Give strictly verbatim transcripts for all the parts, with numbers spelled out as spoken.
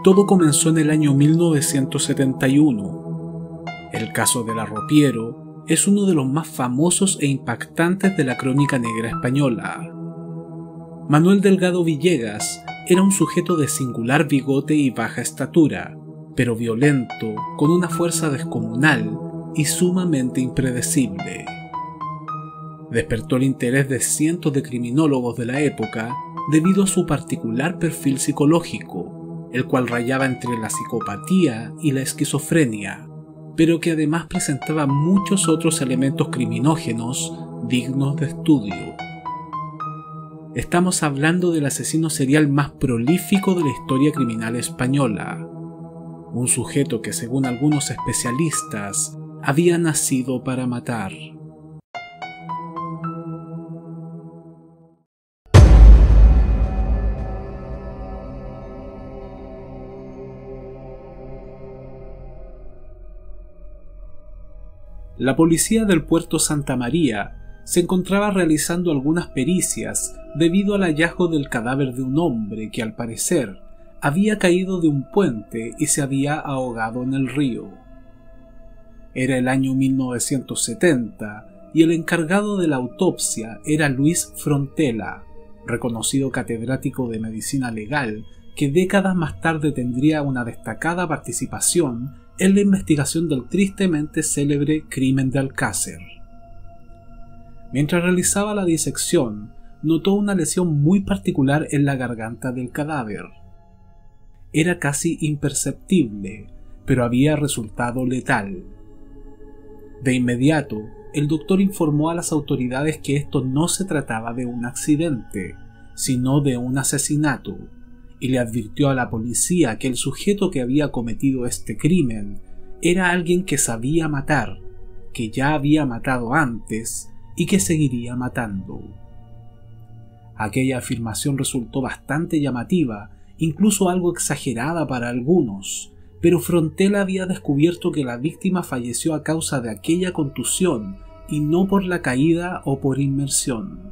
todo comenzó en el año mil novecientos setenta y uno. El caso del arropiero es uno de los más famosos e impactantes de la crónica negra española. Manuel Delgado Villegas era un sujeto de singular bigote y baja estatura, pero violento, con una fuerza descomunal y sumamente impredecible. Despertó el interés de cientos de criminólogos de la época debido a su particular perfil psicológico, el cual rayaba entre la psicopatía y la esquizofrenia, pero que además presentaba muchos otros elementos criminógenos dignos de estudio. Estamos hablando del asesino serial más prolífico de la historia criminal española, un sujeto que, según algunos especialistas, había nacido para matar. La policía del puerto Santa María se encontraba realizando algunas pericias debido al hallazgo del cadáver de un hombre que, al parecer, había caído de un puente y se había ahogado en el río. Era el año mil novecientos setenta y el encargado de la autopsia era Luis Frontela, reconocido catedrático de medicina legal que décadas más tarde tendría una destacada participación en la investigación del tristemente célebre crimen de Alcácer. Mientras realizaba la disección, notó una lesión muy particular en la garganta del cadáver. Era casi imperceptible, pero había resultado letal. De inmediato, el doctor informó a las autoridades que esto no se trataba de un accidente, sino de un asesinato, y le advirtió a la policía que el sujeto que había cometido este crimen era alguien que sabía matar, que ya había matado antes y que seguiría matando. Aquella afirmación resultó bastante llamativa, incluso algo exagerada para algunos, pero Frontela había descubierto que la víctima falleció a causa de aquella contusión y no por la caída o por inmersión.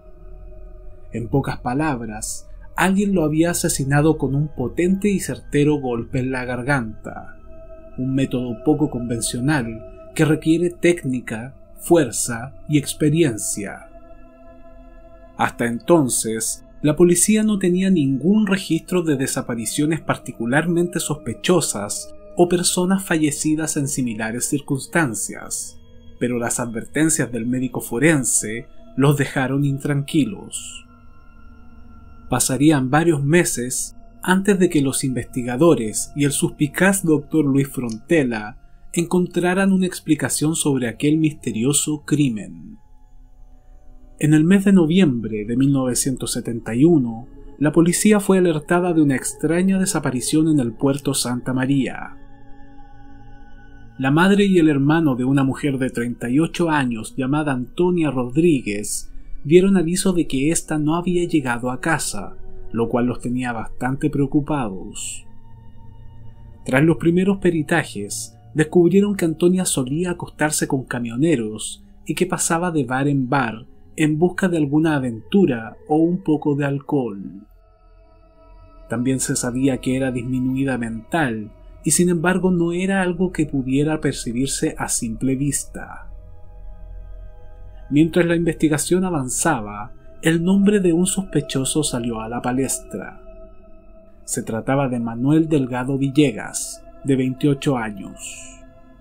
En pocas palabras, alguien lo había asesinado con un potente y certero golpe en la garganta, un método poco convencional que requiere técnica, fuerza y experiencia. Hasta entonces, la policía no tenía ningún registro de desapariciones particularmente sospechosas o personas fallecidas en similares circunstancias, pero las advertencias del médico forense los dejaron intranquilos. Pasarían varios meses antes de que los investigadores y el suspicaz doctor Luis Frontela encontraran una explicación sobre aquel misterioso crimen. En el mes de noviembre de mil novecientos setenta y uno, la policía fue alertada de una extraña desaparición en el puerto Santa María. La madre y el hermano de una mujer de treinta y ocho años llamada Antonia Rodríguez dieron aviso de que ésta no había llegado a casa, lo cual los tenía bastante preocupados. Tras los primeros peritajes, descubrieron que Antonia solía acostarse con camioneros y que pasaba de bar en bar en busca de alguna aventura o un poco de alcohol. También se sabía que era disminuida mental y sin embargo no era algo que pudiera percibirse a simple vista. Mientras la investigación avanzaba, el nombre de un sospechoso salió a la palestra. Se trataba de Manuel Delgado Villegas, de veintiocho años.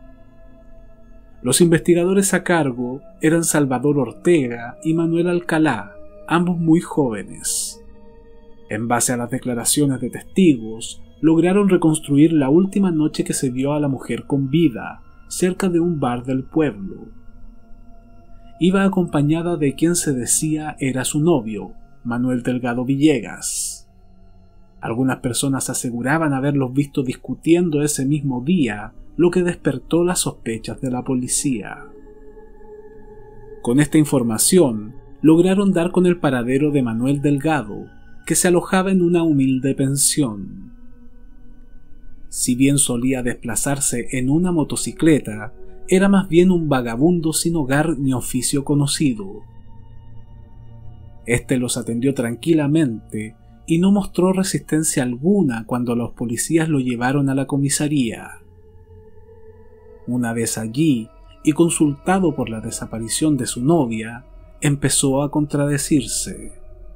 Los investigadores a cargo eran Salvador Ortega y Manuel Alcalá, ambos muy jóvenes. En base a las declaraciones de testigos, lograron reconstruir la última noche que se vio a la mujer con vida, cerca de un bar del pueblo. Iba acompañada de quien se decía era su novio, Manuel Delgado Villegas. Algunas personas aseguraban haberlos visto discutiendo ese mismo día, lo que despertó las sospechas de la policía. Con esta información, lograron dar con el paradero de Manuel Delgado, que se alojaba en una humilde pensión. Si bien solía desplazarse en una motocicleta, era más bien un vagabundo sin hogar ni oficio conocido. Este los atendió tranquilamente y no mostró resistencia alguna cuando los policías lo llevaron a la comisaría. Una vez allí, y consultado por la desaparición de su novia, empezó a contradecirse.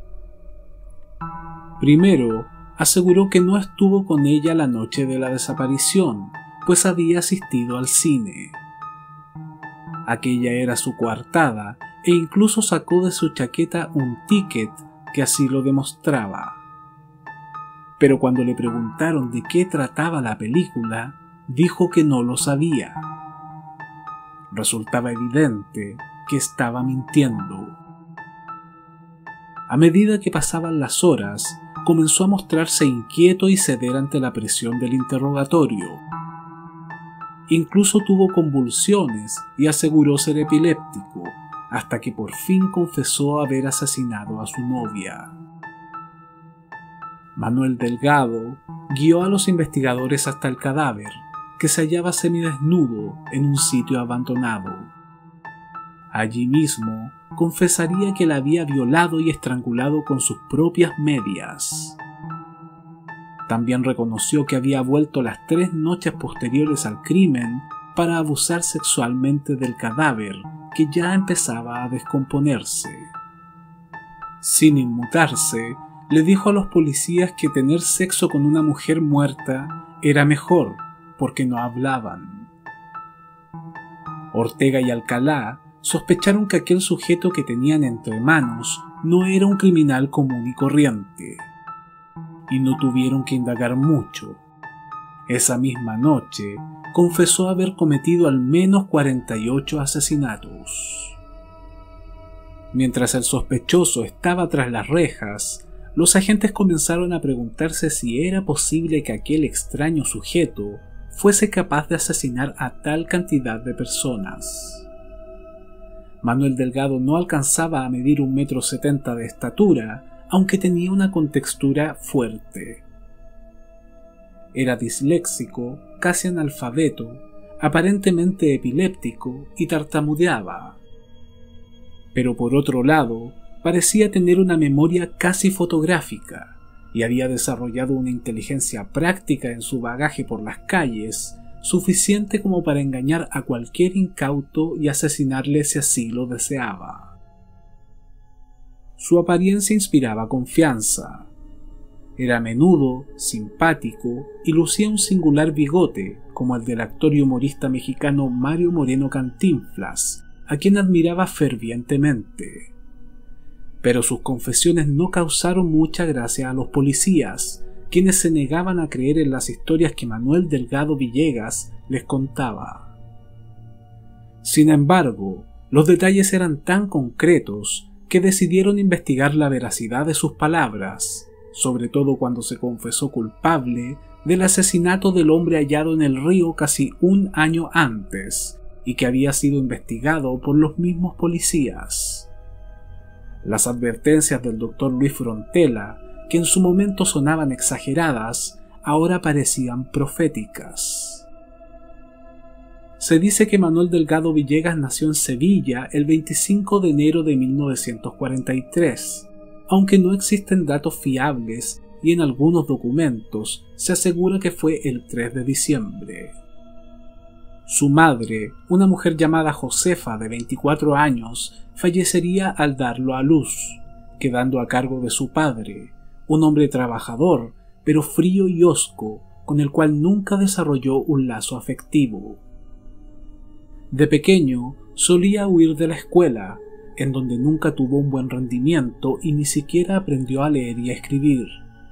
Primero, aseguró que no estuvo con ella la noche de la desaparición, pues había asistido al cine. Aquella era su coartada, e incluso sacó de su chaqueta un ticket que así lo demostraba. Pero cuando le preguntaron de qué trataba la película, dijo que no lo sabía. Resultaba evidente que estaba mintiendo. A medida que pasaban las horas, comenzó a mostrarse inquieto y ceder ante la presión del interrogatorio. Incluso tuvo convulsiones y aseguró ser epiléptico, hasta que por fin confesó haber asesinado a su novia. Manuel Delgado guió a los investigadores hasta el cadáver, que se hallaba semidesnudo en un sitio abandonado. Allí mismo confesaría que la había violado y estrangulado con sus propias medias. También reconoció que había vuelto las tres noches posteriores al crimen para abusar sexualmente del cadáver, que ya empezaba a descomponerse. Sin inmutarse, le dijo a los policías que tener sexo con una mujer muerta era mejor, porque no hablaban. Ortega y Alcalá sospecharon que aquel sujeto que tenían entre manos no era un criminal común y corriente, y no tuvieron que indagar mucho. Esa misma noche confesó haber cometido al menos cuarenta y ocho asesinatos. Mientras el sospechoso estaba tras las rejas, los agentes comenzaron a preguntarse si era posible que aquel extraño sujeto fuese capaz de asesinar a tal cantidad de personas. Manuel Delgado no alcanzaba a medir un metro setenta de estatura, aunque tenía una contextura fuerte. Era disléxico, casi analfabeto, aparentemente epiléptico y tartamudeaba. Pero por otro lado, parecía tener una memoria casi fotográfica y había desarrollado una inteligencia práctica en su bagaje por las calles, suficiente como para engañar a cualquier incauto y asesinarle si así lo deseaba. Su apariencia inspiraba confianza. Era menudo, simpático y lucía un singular bigote, como el del actor y humorista mexicano Mario Moreno Cantinflas, a quien admiraba fervientemente. Pero sus confesiones no causaron mucha gracia a los policías, quienes se negaban a creer en las historias que Manuel Delgado Villegas les contaba. Sin embargo, los detalles eran tan concretos que decidieron investigar la veracidad de sus palabras, sobre todo cuando se confesó culpable del asesinato del hombre hallado en el río casi un año antes y que había sido investigado por los mismos policías. Las advertencias del doctor Luis Frontela, que en su momento sonaban exageradas, ahora parecían proféticas. Se dice que Manuel Delgado Villegas nació en Sevilla el veinticinco de enero de mil novecientos cuarenta y tres, aunque no existen datos fiables y en algunos documentos se asegura que fue el tres de diciembre. Su madre, una mujer llamada Josefa de veinticuatro años, fallecería al darlo a luz, quedando a cargo de su padre, un hombre trabajador, pero frío y hosco, con el cual nunca desarrolló un lazo afectivo. De pequeño, solía huir de la escuela, en donde nunca tuvo un buen rendimiento y ni siquiera aprendió a leer y a escribir.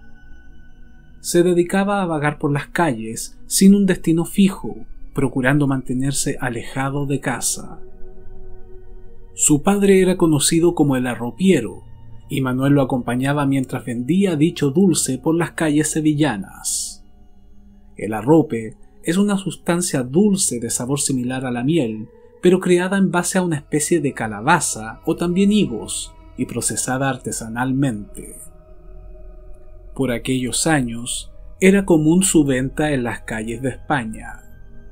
Se dedicaba a vagar por las calles, sin un destino fijo, procurando mantenerse alejado de casa. Su padre era conocido como el arropiero, y Manuel lo acompañaba mientras vendía dicho dulce por las calles sevillanas. El arrope es una sustancia dulce de sabor similar a la miel, pero creada en base a una especie de calabaza o también higos y procesada artesanalmente. Por aquellos años, era común su venta en las calles de España.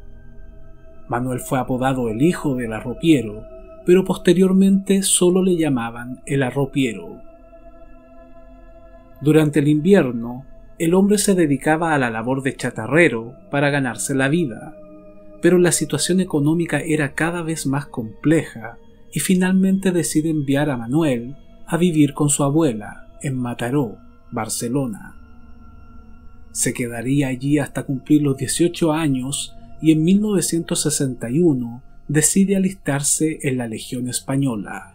Manuel fue apodado el hijo del arropiero, pero posteriormente solo le llamaban el arropiero. Durante el invierno, el hombre se dedicaba a la labor de chatarrero para ganarse la vida, pero la situación económica era cada vez más compleja y finalmente decide enviar a Manuel a vivir con su abuela en Mataró, Barcelona. Se quedaría allí hasta cumplir los dieciocho años y en mil novecientos sesenta y uno decide alistarse en la Legión Española.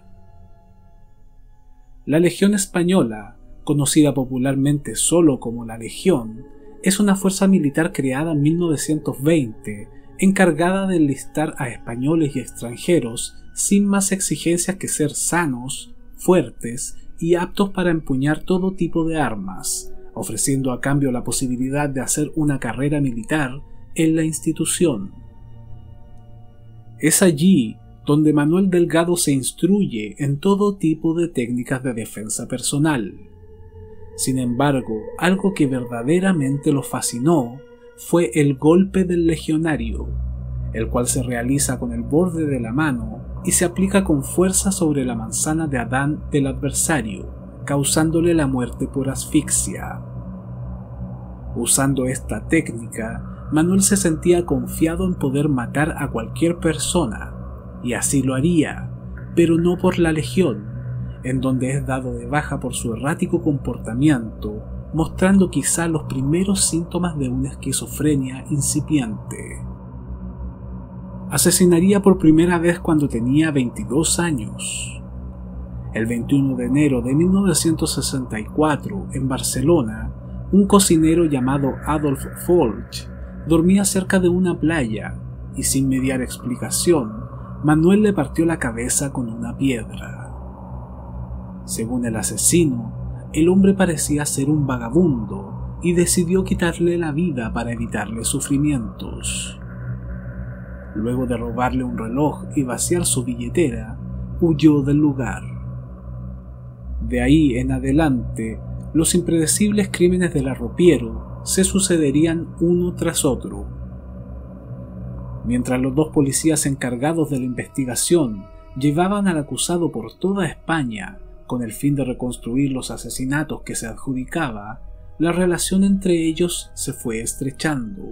La Legión Española, conocida popularmente solo como la Legión, es una fuerza militar creada en mil novecientos veinte, encargada de enlistar a españoles y extranjeros sin más exigencias que ser sanos, fuertes y aptos para empuñar todo tipo de armas, ofreciendo a cambio la posibilidad de hacer una carrera militar en la institución. Es allí donde Manuel Delgado se instruye en todo tipo de técnicas de defensa personal. Sin embargo, algo que verdaderamente lo fascinó fue el golpe del legionario, el cual se realiza con el borde de la mano y se aplica con fuerza sobre la manzana de Adán del adversario, causándole la muerte por asfixia. Usando esta técnica, Manuel se sentía confiado en poder matar a cualquier persona, y así lo haría, pero no por la Legión, en donde es dado de baja por su errático comportamiento, mostrando quizá los primeros síntomas de una esquizofrenia incipiente. Asesinaría por primera vez cuando tenía veintidós años. El veintiuno de enero de mil novecientos sesenta y cuatro, en Barcelona, un cocinero llamado Adolf Folch dormía cerca de una playa y sin mediar explicación, Manuel le partió la cabeza con una piedra. Según el asesino, el hombre parecía ser un vagabundo y decidió quitarle la vida para evitarle sufrimientos. Luego de robarle un reloj y vaciar su billetera, huyó del lugar. De ahí en adelante, los impredecibles crímenes del arropiero se sucederían uno tras otro. Mientras los dos policías encargados de la investigación llevaban al acusado por toda España con el fin de reconstruir los asesinatos que se adjudicaba, la relación entre ellos se fue estrechando.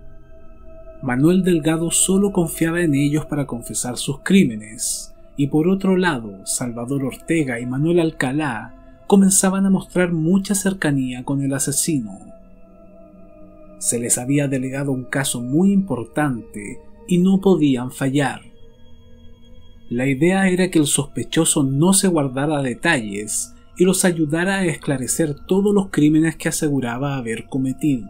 Manuel Delgado solo confiaba en ellos para confesar sus crímenes, y por otro lado, Salvador Ortega y Manuel Alcalá comenzaban a mostrar mucha cercanía con el asesino. Se les había delegado un caso muy importante y no podían fallar. La idea era que el sospechoso no se guardara detalles y los ayudara a esclarecer todos los crímenes que aseguraba haber cometido.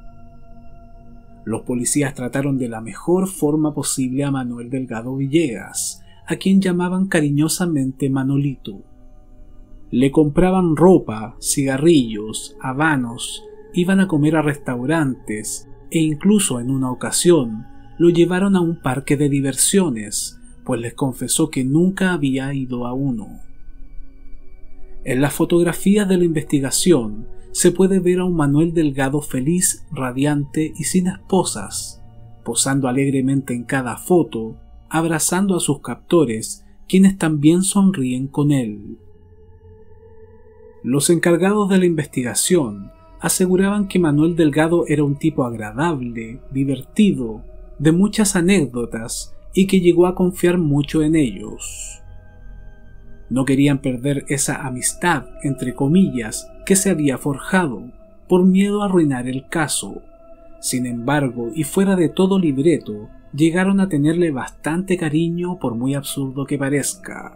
Los policías trataron de la mejor forma posible a Manuel Delgado Villegas, a quien llamaban cariñosamente Manolito. Le compraban ropa, cigarrillos, habanos, iban a comer a restaurantes e incluso en una ocasión lo llevaron a un parque de diversiones, pues les confesó que nunca había ido a uno. En las fotografías de la investigación se puede ver a un Manuel Delgado feliz, radiante y sin esposas, posando alegremente en cada foto, abrazando a sus captores, quienes también sonríen con él. Los encargados de la investigación aseguraban que Manuel Delgado era un tipo agradable, divertido, de muchas anécdotas y que llegó a confiar mucho en ellos. No querían perder esa amistad, entre comillas, que se había forjado, por miedo a arruinar el caso. Sin embargo, y fuera de todo libreto, llegaron a tenerle bastante cariño por muy absurdo que parezca.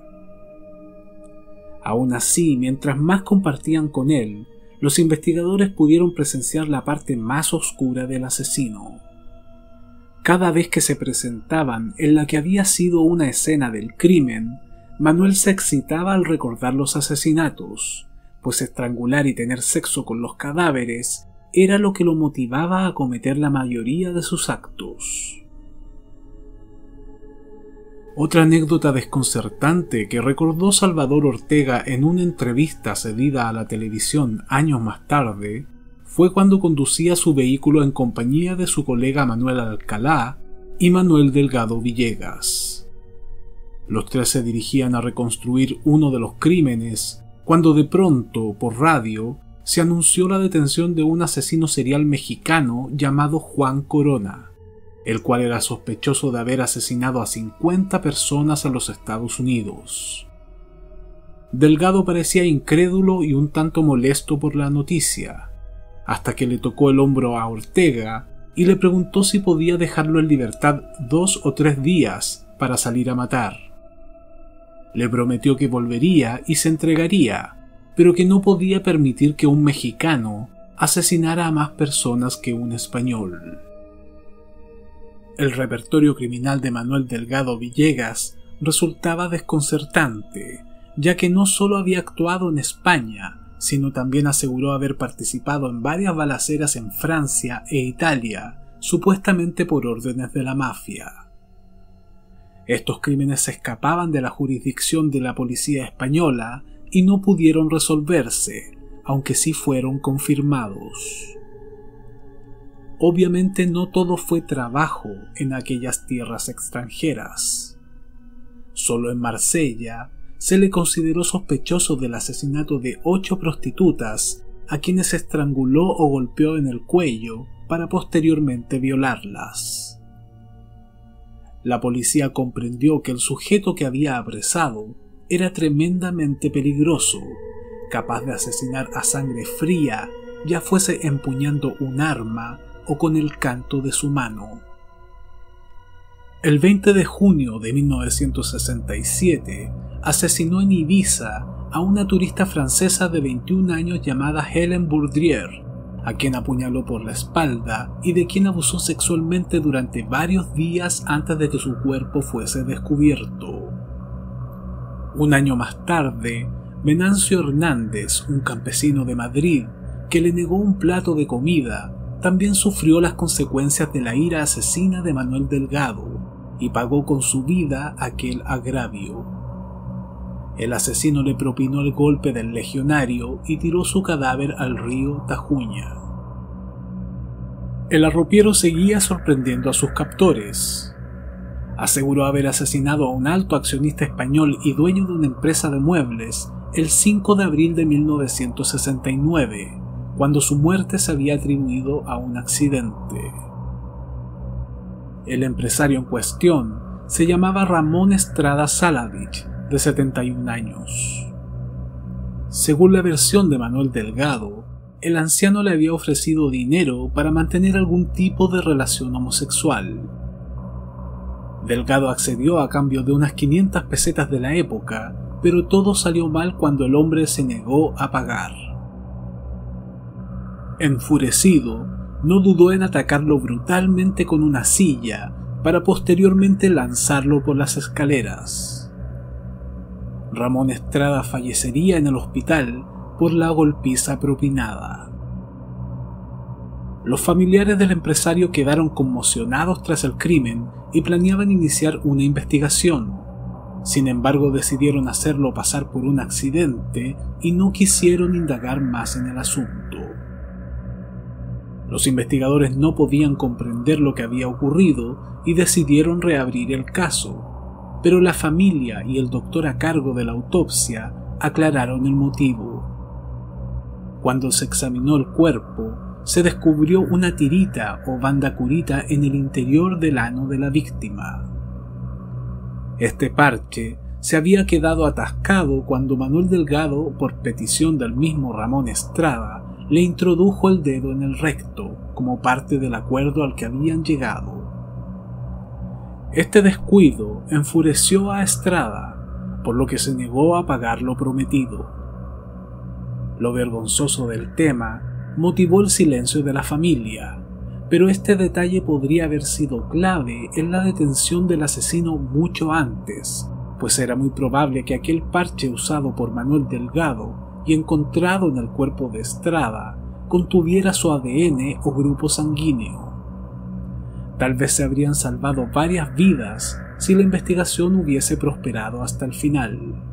Aún así, mientras más compartían con él, los investigadores pudieron presenciar la parte más oscura del asesino. Cada vez que se presentaban en la que había sido una escena del crimen, Manuel se excitaba al recordar los asesinatos, pues estrangular y tener sexo con los cadáveres era lo que lo motivaba a cometer la mayoría de sus actos. Otra anécdota desconcertante que recordó Salvador Ortega en una entrevista cedida a la televisión años más tarde fue cuando conducía su vehículo en compañía de su colega Manuel Alcalá y Manuel Delgado Villegas. Los tres se dirigían a reconstruir uno de los crímenes cuando de pronto, por radio, se anunció la detención de un asesino serial mexicano llamado Juan Corona, el cual era sospechoso de haber asesinado a cincuenta personas en los Estados Unidos. Delgado parecía incrédulo y un tanto molesto por la noticia, hasta que le tocó el hombro a Ortega y le preguntó si podía dejarlo en libertad dos o tres días para salir a matar. Le prometió que volvería y se entregaría, pero que no podía permitir que un mexicano asesinara a más personas que un español. El repertorio criminal de Manuel Delgado Villegas resultaba desconcertante, ya que no solo había actuado en España, sino también aseguró haber participado en varias balaceras en Francia e Italia, supuestamente por órdenes de la mafia. Estos crímenes se escapaban de la jurisdicción de la policía española y no pudieron resolverse, aunque sí fueron confirmados. Obviamente no todo fue trabajo en aquellas tierras extranjeras. Solo en Marsella se le consideró sospechoso del asesinato de ocho prostitutas a quienes estranguló o golpeó en el cuello para posteriormente violarlas. La policía comprendió que el sujeto que había apresado era tremendamente peligroso, capaz de asesinar a sangre fría, ya fuese empuñando un arma o con el canto de su mano. El veinte de junio de mil novecientos sesenta y siete asesinó en Ibiza a una turista francesa de veintiún años llamada Hélène Bourdrier, a quien apuñaló por la espalda y de quien abusó sexualmente durante varios días antes de que su cuerpo fuese descubierto. Un año más tarde, Venancio Hernández, un campesino de Madrid, que le negó un plato de comida, también sufrió las consecuencias de la ira asesina de Manuel Delgado y pagó con su vida aquel agravio. El asesino le propinó el golpe del legionario y tiró su cadáver al río Tajuña. El arropiero seguía sorprendiendo a sus captores. Aseguró haber asesinado a un alto accionista español y dueño de una empresa de muebles el cinco de abril de mil novecientos sesenta y nueve, cuando su muerte se había atribuido a un accidente. El empresario en cuestión se llamaba Ramón Estrada Salavich, de setenta y un años. Según la versión de Manuel Delgado, el anciano le había ofrecido dinero para mantener algún tipo de relación homosexual. Delgado accedió a cambio de unas quinientas pesetas de la época, pero todo salió mal cuando el hombre se negó a pagar. Enfurecido, no dudó en atacarlo brutalmente con una silla para posteriormente lanzarlo por las escaleras. Ramón Estrada fallecería en el hospital por la golpiza propinada. Los familiares del empresario quedaron conmocionados tras el crimen y planeaban iniciar una investigación. Sin embargo, decidieron hacerlo pasar por un accidente y no quisieron indagar más en el asunto. Los investigadores no podían comprender lo que había ocurrido y decidieron reabrir el caso, pero la familia y el doctor a cargo de la autopsia aclararon el motivo. Cuando se examinó el cuerpo, se descubrió una tirita o banda curita en el interior del ano de la víctima. Este parche se había quedado atascado cuando Manuel Delgado, por petición del mismo Ramón Estrada, le introdujo el dedo en el recto como parte del acuerdo al que habían llegado. Este descuido enfureció a Estrada, por lo que se negó a pagar lo prometido. Lo vergonzoso del tema motivó el silencio de la familia, pero este detalle podría haber sido clave en la detención del asesino mucho antes, pues era muy probable que aquel parche usado por Manuel Delgado y encontrado en el cuerpo de Estrada contuviera su A D N o grupo sanguíneo. Tal vez se habrían salvado varias vidas si la investigación hubiese prosperado hasta el final.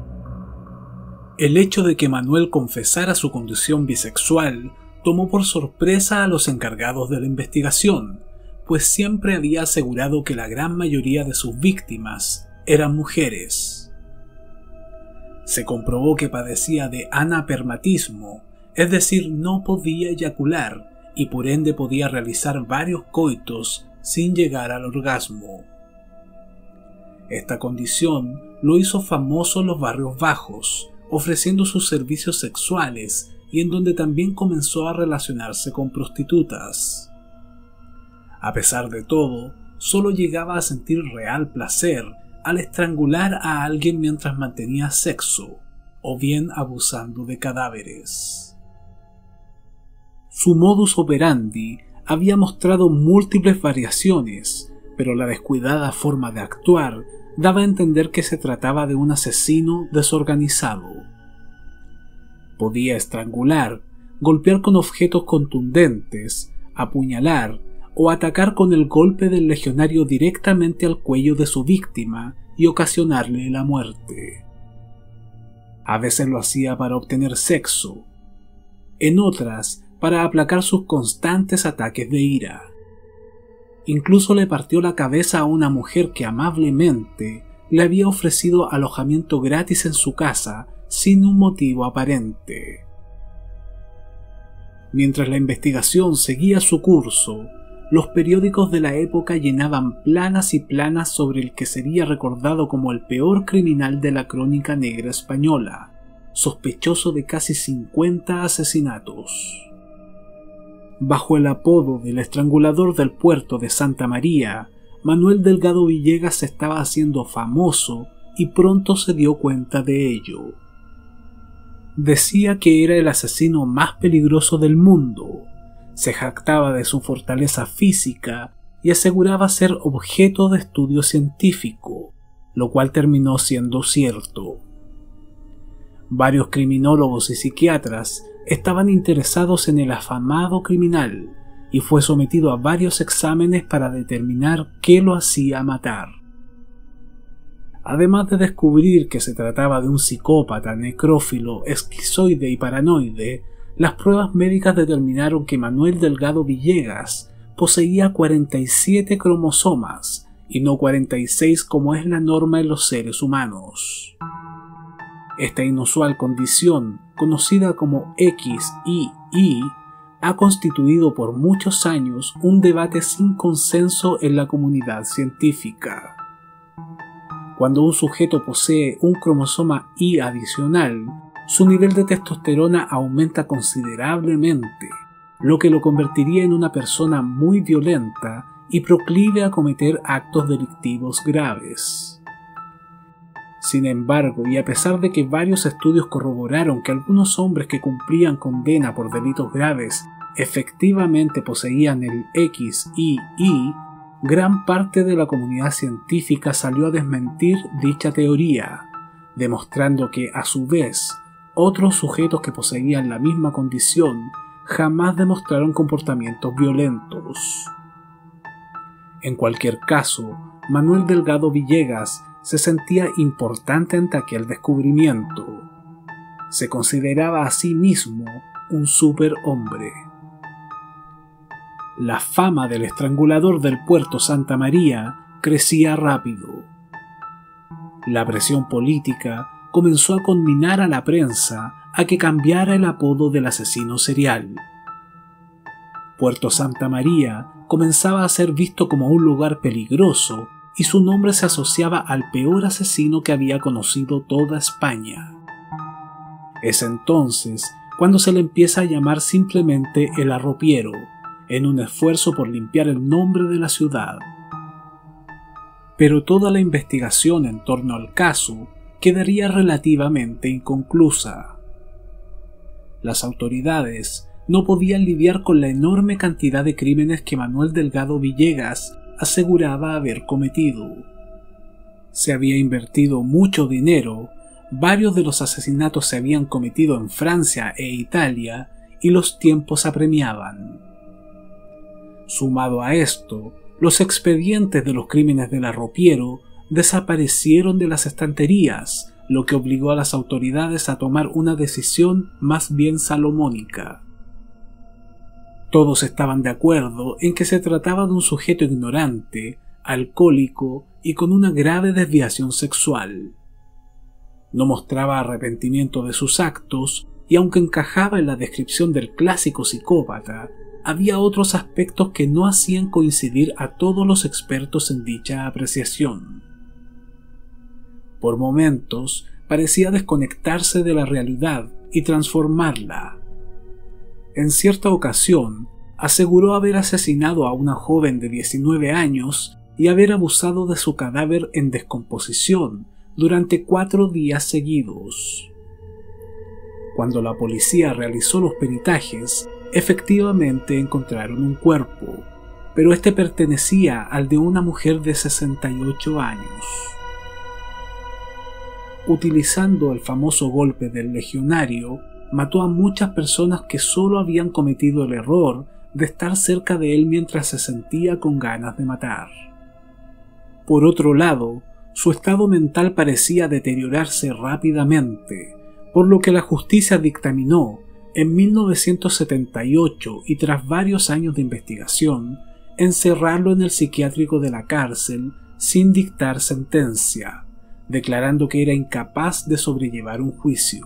El hecho de que Manuel confesara su condición bisexual tomó por sorpresa a los encargados de la investigación, pues siempre había asegurado que la gran mayoría de sus víctimas eran mujeres. Se comprobó que padecía de anapermatismo, es decir, no podía eyacular y por ende podía realizar varios coitos sin llegar al orgasmo. Esta condición lo hizo famoso en los barrios bajos, ofreciendo sus servicios sexuales y en donde también comenzó a relacionarse con prostitutas. A pesar de todo, solo llegaba a sentir real placer al estrangular a alguien mientras mantenía sexo, o bien abusando de cadáveres. Su modus operandi había mostrado múltiples variaciones, pero la descuidada forma de actuar daba a entender que se trataba de un asesino desorganizado. Podía estrangular, golpear con objetos contundentes, apuñalar o atacar con el golpe del legionario directamente al cuello de su víctima y ocasionarle la muerte. A veces lo hacía para obtener sexo, en otras para aplacar sus constantes ataques de ira. Incluso le partió la cabeza a una mujer que amablemente le había ofrecido alojamiento gratis en su casa sin un motivo aparente. Mientras la investigación seguía su curso, los periódicos de la época llenaban planas y planas sobre el que sería recordado como el peor criminal de la crónica negra española, sospechoso de casi cincuenta asesinatos. Bajo el apodo del estrangulador del puerto de Santa María, Manuel Delgado Villegas se estaba haciendo famoso y pronto se dio cuenta de ello. Decía que era el asesino más peligroso del mundo, se jactaba de su fortaleza física y aseguraba ser objeto de estudio científico, lo cual terminó siendo cierto. Varios criminólogos y psiquiatras estaban interesados en el afamado criminal y fue sometido a varios exámenes para determinar qué lo hacía matar. Además de descubrir que se trataba de un psicópata, necrófilo, esquizoide y paranoide, las pruebas médicas determinaron que Manuel Delgado Villegas poseía cuarenta y siete cromosomas y no cuarenta y seis como es la norma en los seres humanos. Esta inusual condición, conocida como equis y y, ha constituido por muchos años un debate sin consenso en la comunidad científica. Cuando un sujeto posee un cromosoma Y adicional, su nivel de testosterona aumenta considerablemente, lo que lo convertiría en una persona muy violenta y proclive a cometer actos delictivos graves. Sin embargo, y a pesar de que varios estudios corroboraron que algunos hombres que cumplían condena por delitos graves efectivamente poseían el equis y y, gran parte de la comunidad científica salió a desmentir dicha teoría, demostrando que, a su vez, otros sujetos que poseían la misma condición jamás demostraron comportamientos violentos. En cualquier caso, Manuel Delgado Villegas se sentía importante ante aquel descubrimiento. Se consideraba a sí mismo un superhombre. La fama del estrangulador del puerto Santa María crecía rápido. La presión política comenzó a conminar a la prensa a que cambiara el apodo del asesino serial. Puerto Santa María comenzaba a ser visto como un lugar peligroso y su nombre se asociaba al peor asesino que había conocido toda España. Es entonces cuando se le empieza a llamar simplemente el Arropiero, en un esfuerzo por limpiar el nombre de la ciudad. Pero toda la investigación en torno al caso quedaría relativamente inconclusa. Las autoridades no podían lidiar con la enorme cantidad de crímenes que Manuel Delgado Villegas aseguraba haber cometido. Se había invertido mucho dinero, varios de los asesinatos se habían cometido en Francia e Italia y los tiempos apremiaban. Sumado a esto, los expedientes de los crímenes del Arropiero desaparecieron de las estanterías, lo que obligó a las autoridades a tomar una decisión más bien salomónica. Todos estaban de acuerdo en que se trataba de un sujeto ignorante, alcohólico y con una grave desviación sexual. No mostraba arrepentimiento de sus actos y aunque encajaba en la descripción del clásico psicópata, había otros aspectos que no hacían coincidir a todos los expertos en dicha apreciación. Por momentos, parecía desconectarse de la realidad y transformarla. En cierta ocasión, aseguró haber asesinado a una joven de diecinueve años y haber abusado de su cadáver en descomposición durante cuatro días seguidos. Cuando la policía realizó los peritajes, efectivamente encontraron un cuerpo, pero este pertenecía al de una mujer de sesenta y ocho años. Utilizando el famoso golpe del legionario, mató a muchas personas que solo habían cometido el error de estar cerca de él mientras se sentía con ganas de matar. Por otro lado, su estado mental parecía deteriorarse rápidamente, por lo que la justicia dictaminó en mil novecientos setenta y ocho y tras varios años de investigación, encerrarlo en el psiquiátrico de la cárcel sin dictar sentencia, declarando que era incapaz de sobrellevar un juicio.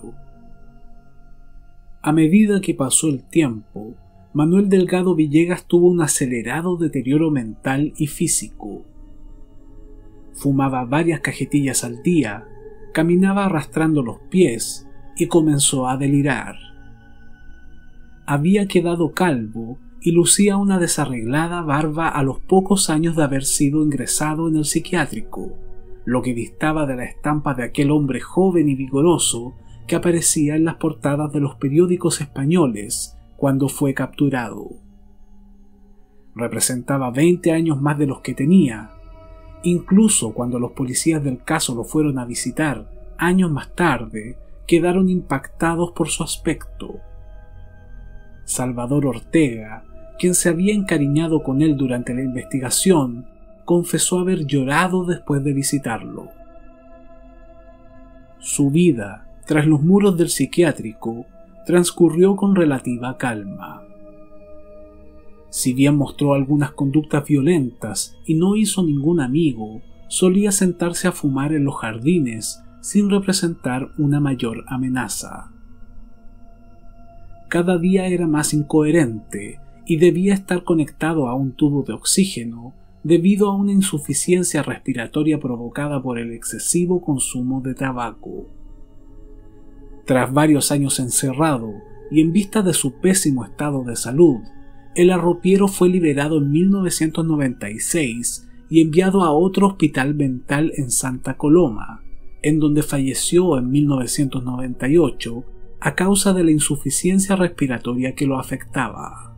A medida que pasó el tiempo, Manuel Delgado Villegas tuvo un acelerado deterioro mental y físico. Fumaba varias cajetillas al día, caminaba arrastrando los pies y comenzó a delirar. Había quedado calvo y lucía una desarreglada barba a los pocos años de haber sido ingresado en el psiquiátrico, lo que distaba de la estampa de aquel hombre joven y vigoroso que aparecía en las portadas de los periódicos españoles cuando fue capturado. Representaba veinte años más de los que tenía. Incluso cuando los policías del caso lo fueron a visitar años más tarde, quedaron impactados por su aspecto. Salvador Ortega, quien se había encariñado con él durante la investigación, confesó haber llorado después de visitarlo. Su vida, tras los muros del psiquiátrico, transcurrió con relativa calma. Si bien mostró algunas conductas violentas y no hizo ningún amigo, solía sentarse a fumar en los jardines sin representar una mayor amenaza. Cada día era más incoherente y debía estar conectado a un tubo de oxígeno debido a una insuficiencia respiratoria provocada por el excesivo consumo de tabaco. Tras varios años encerrado y en vista de su pésimo estado de salud, el arropiero fue liberado en mil novecientos noventa y seis y enviado a otro hospital mental en Santa Coloma, en donde falleció en mil novecientos noventa y ocho a causa de la insuficiencia respiratoria que lo afectaba.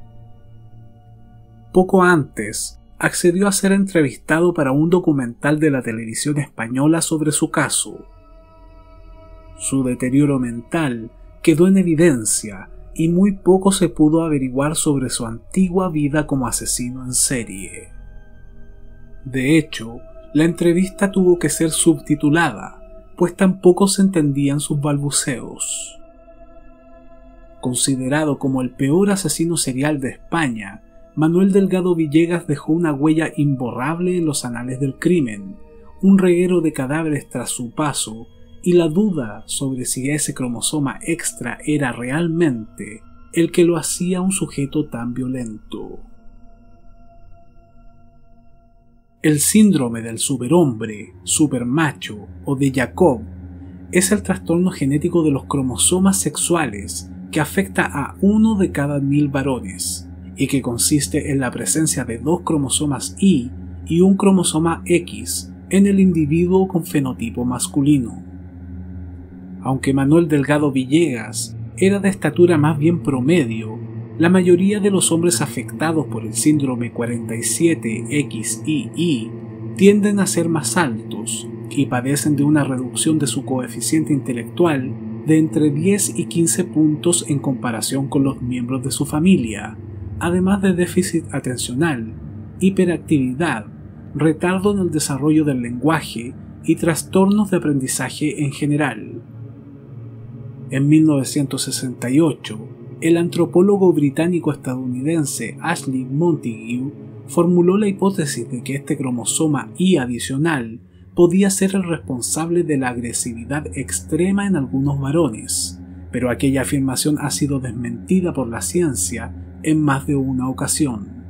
Poco antes, accedió a ser entrevistado para un documental de la televisión española sobre su caso. Su deterioro mental quedó en evidencia y muy poco se pudo averiguar sobre su antigua vida como asesino en serie. De hecho, la entrevista tuvo que ser subtitulada, pues tampoco se entendían sus balbuceos. Considerado como el peor asesino serial de España, Manuel Delgado Villegas dejó una huella imborrable en los anales del crimen, un reguero de cadáveres tras su paso y la duda sobre si ese cromosoma extra era realmente el que lo hacía un sujeto tan violento. El síndrome del superhombre, supermacho o de Jacob es el trastorno genético de los cromosomas sexuales que afecta a uno de cada mil varones y que consiste en la presencia de dos cromosomas Y y un cromosoma X en el individuo con fenotipo masculino. Aunque Manuel Delgado Villegas era de estatura más bien promedio, la mayoría de los hombres afectados por el síndrome cuarenta y siete equis i i tienden a ser más altos y padecen de una reducción de su coeficiente intelectual de entre diez y quince puntos en comparación con los miembros de su familia, además de déficit atencional, hiperactividad, retardo en el desarrollo del lenguaje y trastornos de aprendizaje en general. En mil novecientos sesenta y ocho, el antropólogo británico-estadounidense Ashley Montague formuló la hipótesis de que este cromosoma Y adicional podía ser el responsable de la agresividad extrema en algunos varones, pero aquella afirmación ha sido desmentida por la ciencia en más de una ocasión.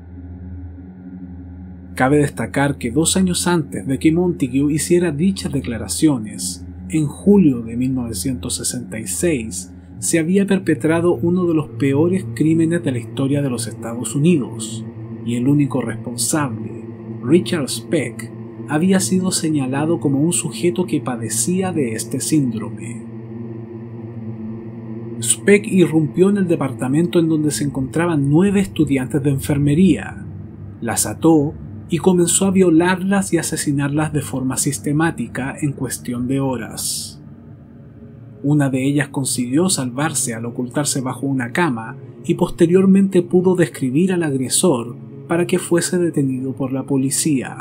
Cabe destacar que dos años antes de que Montague hiciera dichas declaraciones, en julio de mil novecientos sesenta y seis, se había perpetrado uno de los peores crímenes de la historia de los Estados Unidos, y el único responsable, Richard Speck, había sido señalado como un sujeto que padecía de este síndrome. Speck irrumpió en el departamento en donde se encontraban nueve estudiantes de enfermería, las ató y comenzó a violarlas y asesinarlas de forma sistemática en cuestión de horas. Una de ellas consiguió salvarse al ocultarse bajo una cama y posteriormente pudo describir al agresor para que fuese detenido por la policía.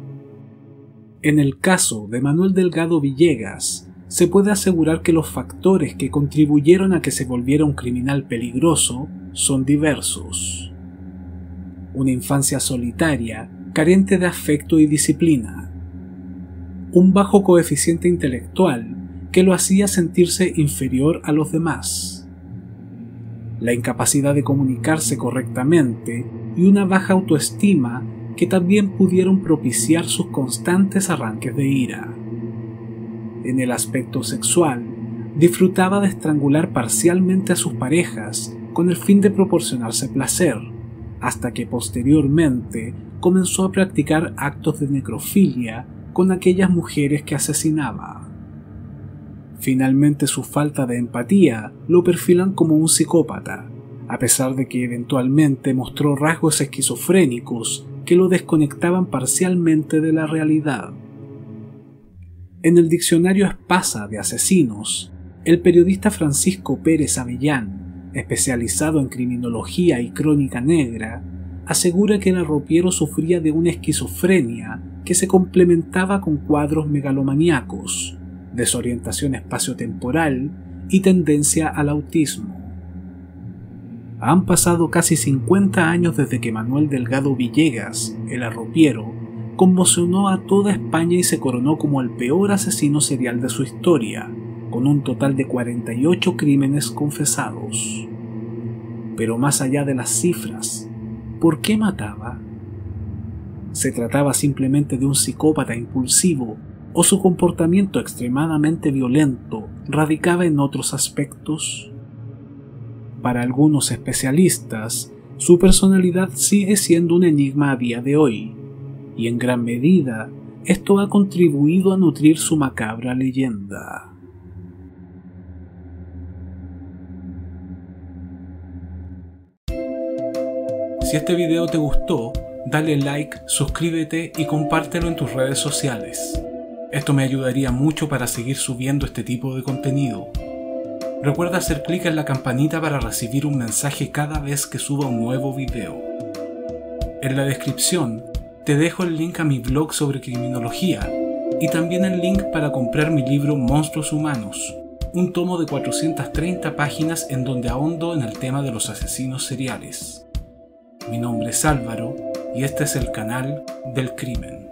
En el caso de Manuel Delgado Villegas, se puede asegurar que los factores que contribuyeron a que se volviera un criminal peligroso son diversos. Una infancia solitaria, carente de afecto y disciplina. Un bajo coeficiente intelectual que lo hacía sentirse inferior a los demás. La incapacidad de comunicarse correctamente y una baja autoestima que también pudieron propiciar sus constantes arranques de ira. En el aspecto sexual, disfrutaba de estrangular parcialmente a sus parejas con el fin de proporcionarse placer, hasta que posteriormente comenzó a practicar actos de necrofilia con aquellas mujeres que asesinaba. Finalmente, su falta de empatía lo perfilan como un psicópata, a pesar de que eventualmente mostró rasgos esquizofrénicos que lo desconectaban parcialmente de la realidad. En el diccionario Espasa de asesinos, el periodista Francisco Pérez Avellán, especializado en criminología y crónica negra, asegura que el arropiero sufría de una esquizofrenia que se complementaba con cuadros megalomaníacos, desorientación espaciotemporal y tendencia al autismo. Han pasado casi cincuenta años desde que Manuel Delgado Villegas, el arropiero, conmocionó a toda España y se coronó como el peor asesino serial de su historia, con un total de cuarenta y ocho crímenes confesados. Pero más allá de las cifras, ¿por qué mataba? ¿Se trataba simplemente de un psicópata impulsivo o su comportamiento extremadamente violento radicaba en otros aspectos? Para algunos especialistas, su personalidad sigue siendo un enigma a día de hoy, y en gran medida esto ha contribuido a nutrir su macabra leyenda. Si este video te gustó, dale like, suscríbete y compártelo en tus redes sociales. Esto me ayudaría mucho para seguir subiendo este tipo de contenido. Recuerda hacer clic en la campanita para recibir un mensaje cada vez que suba un nuevo video. En la descripción te dejo el link a mi blog sobre criminología y también el link para comprar mi libro Monstruos Humanos, un tomo de cuatrocientas treinta páginas en donde ahondo en el tema de los asesinos seriales. Mi nombre es Álvaro y este es el canal del crimen.